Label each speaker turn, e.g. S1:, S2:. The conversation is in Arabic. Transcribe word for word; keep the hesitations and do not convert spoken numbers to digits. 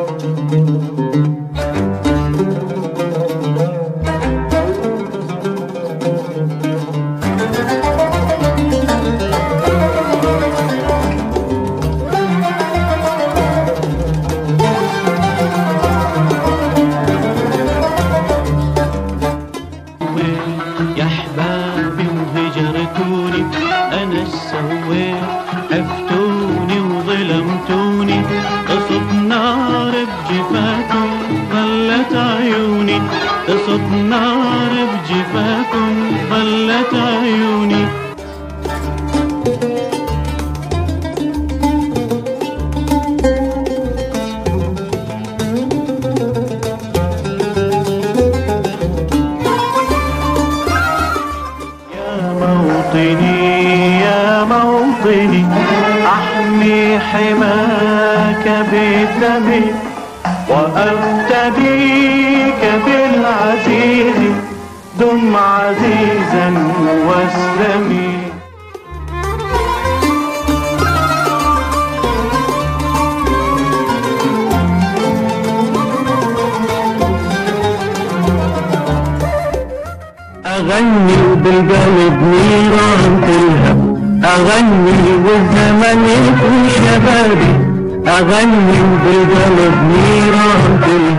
S1: أنا السويت عفتوني وظلمتوني، قصد نار بجفاكم ظلت عيوني، قصد نار بجفاكم ظلت عيوني. يا موطني أحمي حماك بدمي، وأفتديك بالعزيز، دم عزيزا واسلمي. أغني بالقلب نيران تلهب، أغني والزمن يكون شبابي، أغني بالقلب نيران تلهب.